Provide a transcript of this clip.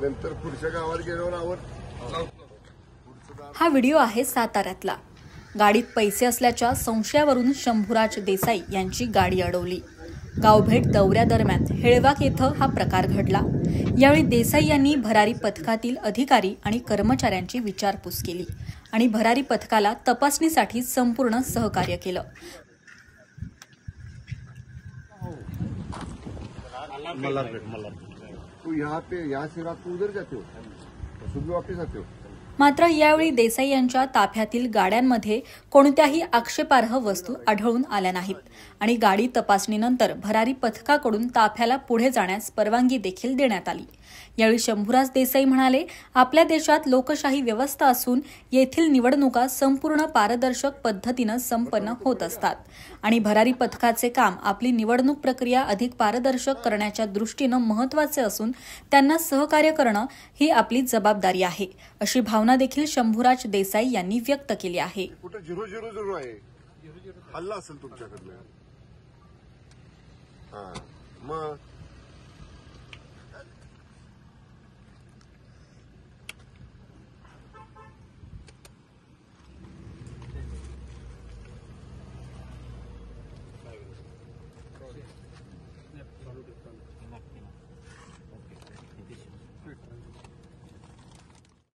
नंतर पुढच्या गावात गेल्यावर आवर. हा व्हिडिओ आहे साताऱ्यातला. गाडीत पैसे असल्याच्या संशयावरून शंभूराज देसाई यांची गाडी अडवली. गावभेट दौऱ्यादरम्यान हेळवाक येथे हा प्रकार घडला. यावेळी देसाई यांनी भरारी पथकातील अधिकारी आणि कर्मचाऱ्यांची विचारपूस केली आणि भरारी पथकाला तपासणीसाठी संपूर्ण सहकार्य केलं. तू यहाँ से रात को उधर जाते हो, सुबह वापस आते हो. मात्र यावेळी देसाई यांच्या ताफ्यातील गाड्यांमध्ये कोणत्याही आक्षेपार्ह वस्तू आढळून आल्या नाहीत आणि गाडी तपासणीनंतर भरारी पथकाकडून ताफ्याला पुढे जाण्यास परवानगी देखील देण्यात आली. यावेळी शंभूराज देसाई म्हणाले, आपल्या देशात लोकशाही व्यवस्था असून येथील निवडणुका संपूर्ण पारदर्शक पद्धतीने संपन्न होत असतात आणि भरारी पथकाचे काम आपली निवडणूक प्रक्रिया अधिक पारदर्शक करण्याच्या दृष्टीने महत्त्वाचे असून त्यांना सहकार्य करणं ही आपली जबाबदारी आहे, अशी भावना देखील शंभूराज देसाई यांनी व्यक्त केली आहे. कुठे 000 आहे, हल्ला असेल तुमच्याकडनं. मग